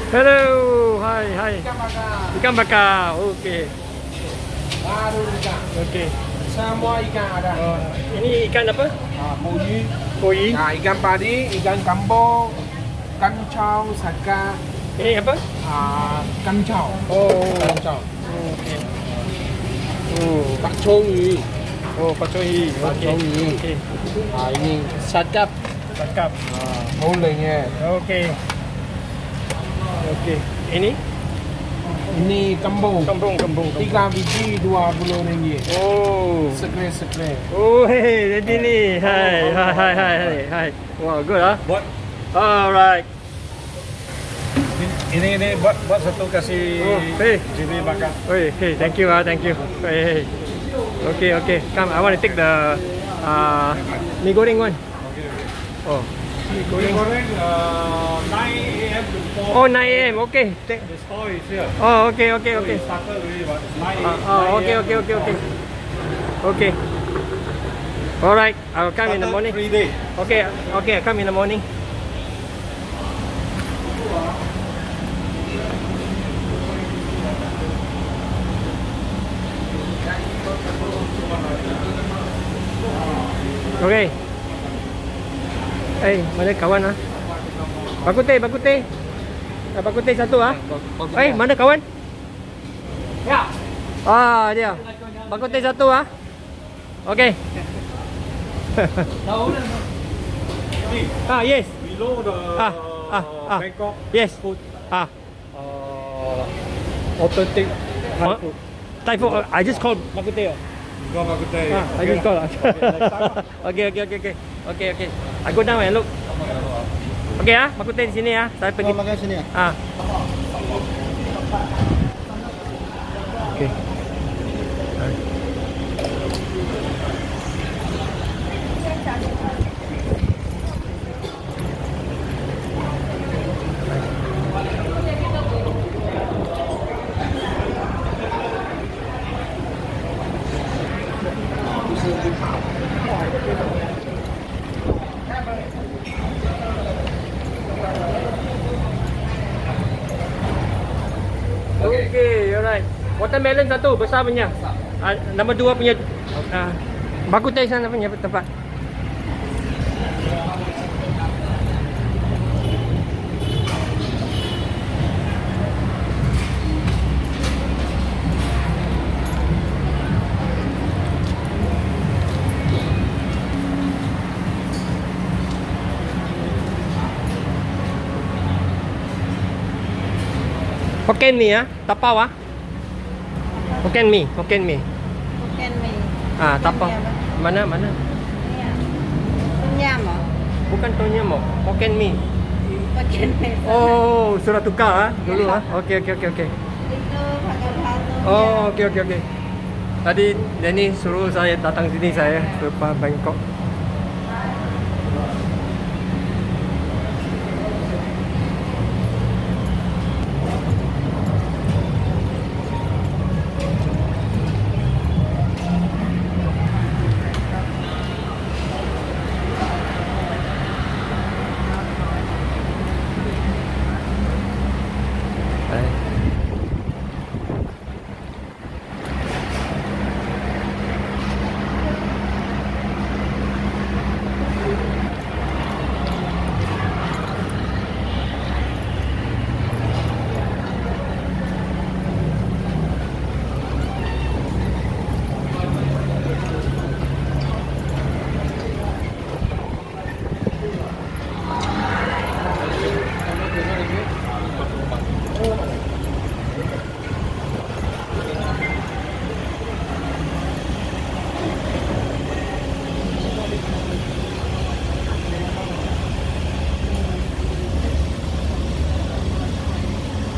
Hello, hai. Ikan bakar. Ikan bakar, okey. Baru ikan. Okey. Semua ikan ada. Ini ikan apa? Koi. Koi. Ikan padi, ikan kambing, kancau, saka. Ini apa? Kancau. Oh, Kancau. okey. Oh, Bak choy yu. pak choy. Okey. Okey. Ini sakap. Cakap. Bolehnya. Okey. Okey. Ini Ini kambing. kembung. 3 biji RM20. Oh. Sekre. Oh, hey, jadi ni. Hai. Wow, good ah. Buat Alright. ini buat satu kasih Hey. JB bakar. Hey, thank you. Hey. Okay. Come, I want to take the mi goreng one. Oh, mi goreng. Goreng 9 AM to 4. Oh, 9 AM. Okay. The store is here. Oh, okay. So it started already, but 9 Okay. Okay. Alright, I'll come in the morning. 3 days. Okay, I'll come in the morning. Okay. Mana kawan ah? Bak kuteh. Bak kuteh satu ah. Mana kawan? Ya. Dia. Bak kuteh satu ah. Okay. Yes. Below the Bangkok Yes. food, Ah. authentic Thai Oh. food. Thai food. I just called bak kuteh. Kau bagus teh. I just called. Okay. I go down and look. Okay bak kuteh di sini Saya pergi. Makan sini ya. Okay. Okay, alright. Watermelon satu besar punya. Nombor 2 punya. Bak kuteh sana punya tempat. Hokkien mee tapau Hokkien mee. Hokkien mee. Tapau. Mana? Tom yum Bukan tom yum Hokkien mee. Hokkien mee. Oh, sudah tukar dulu Okey. Itu pakai batu. Oh, okey. Tadi Danny suruh saya datang sini saya ke Bangkok.